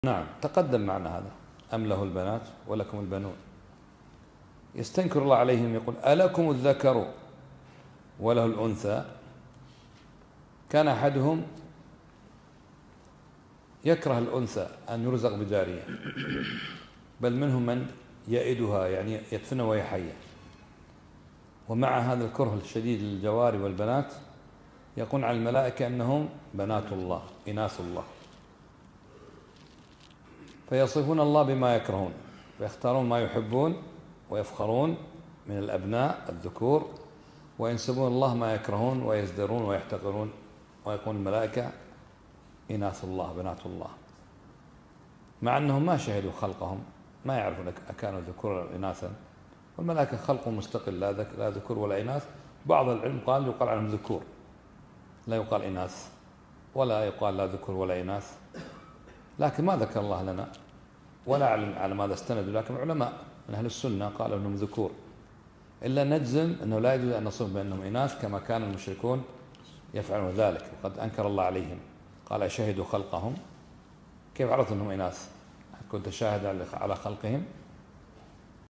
نعم تقدم معنا هذا. أم له البنات ولكم البنون. يستنكر الله عليهم يقول ألكم الذكر وله الأنثى. كان أحدهم يكره الأنثى أن يرزق بجارية، بل منهم من يئدها يعني يدفنها وهي حية. ومع هذا الكره الشديد للجواري والبنات يقول عن الملائكة أنهم بنات الله إناث الله، فيصفون الله بما يكرهون ويختارون ما يحبون ويفخرون من الأبناء الذكور، وينسبون الله ما يكرهون ويزدرون ويحتقرون، ويقول الملائكة إناث الله بنات الله، مع أنهم ما شهدوا خلقهم، ما يعرفون أكانوا ذكورا أو إناثا. والملائكة خلق مستقل لا ذكور ولا إناث. بعض العلم يقال عنهم ذكور، لا يقال إناث، ولا يقال لا ذكور ولا إناث، لكن ما ذكر الله لنا ولا أعلم على ماذا استندوا، لكن علماء من أهل السنة قالوا أنهم ذكور، إلا نجزم أنه لا يجوز أن نصف بأنهم إناث كما كان المشركون يفعلون ذلك، وقد أنكر الله عليهم قال أشهدوا خلقهم، كيف عرفت أنهم إناث؟ كنت شاهد على خلقهم؟